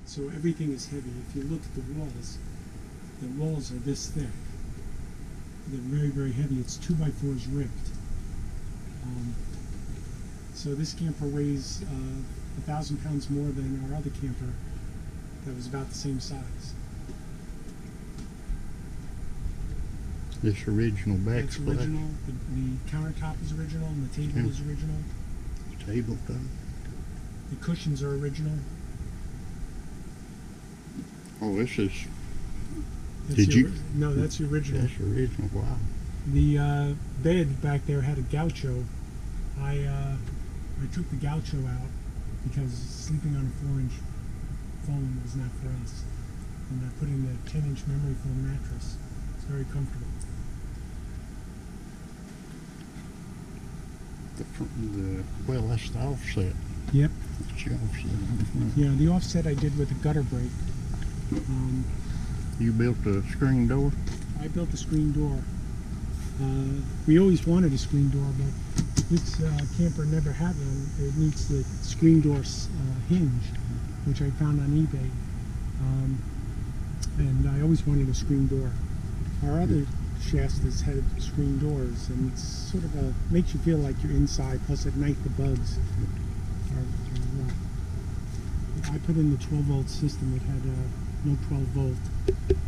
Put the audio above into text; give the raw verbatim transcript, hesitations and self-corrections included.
So everything is heavy. If you look at the walls, the walls are this thick. They're very, very heavy. It's two by fours ripped. Um, so this camper weighs uh, a thousand pounds more than our other camper that was about the same size. This original That's backsplash. original. The, the countertop is original, and the table Yeah. is original. Tabletop. The cushions are original. Oh, this is, That's Did the you- ori- No, that's the original. that's original. Wow. The uh, bed back there had a gaucho. I uh, I took the gaucho out because sleeping on a four-inch foam was not for us, and I put in the ten-inch memory foam mattress. It's very comfortable. The, fr- the well, that's the offset. Yep. That's the offset on the front. Yeah, the offset I did with a gutter break. Um, You built a screen door. I built a screen door. Uh, we always wanted a screen door, but this uh, camper never had one. It needs the screen door uh, hinge, which I found on eBay. Um, and I always wanted a screen door. Our other Shastas had screen doors, and it's sort of a, makes you feel like you're inside, plus at night the bugs are, are rough. I put in the twelve volt system. It had uh, no twelve volt.